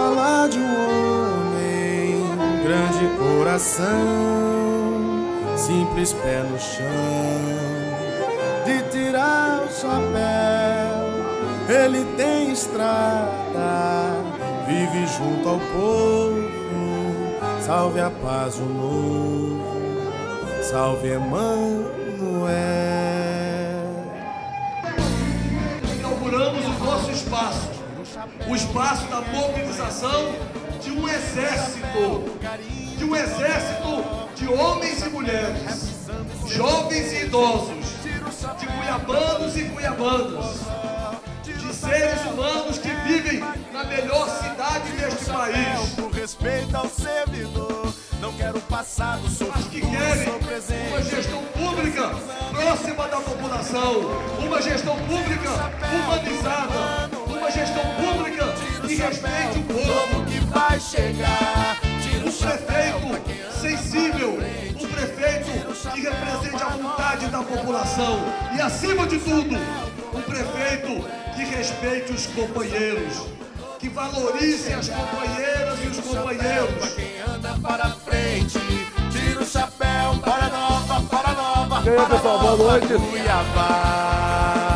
fala de um homem, grande coração, simples pé no chão, de tirar o chapéu. Ele tem estrada, vive junto ao povo. Salve a paz o novo, salve Emanuel. Inauguramos o nosso espaço, o espaço da mobilização de um exército de homens e mulheres, jovens e idosos, de cuiabanos e cuiabanas, de seres humanos que vivem na melhor cidade deste país. Com respeito ao servidor, não quero passado, sou mas que querem uma gestão pública próxima da população, uma gestão pública humanizada, uma gestão pública que respeite o povo, que vai chegar. um prefeito sensível, um prefeito que represente a vontade da população e, acima de tudo, um prefeito que respeite os companheiros, que valorize as companheiras e os companheiros. Quem anda para frente, tira o chapéu para nova, E aí, pessoal, boa noite. Cuiabá.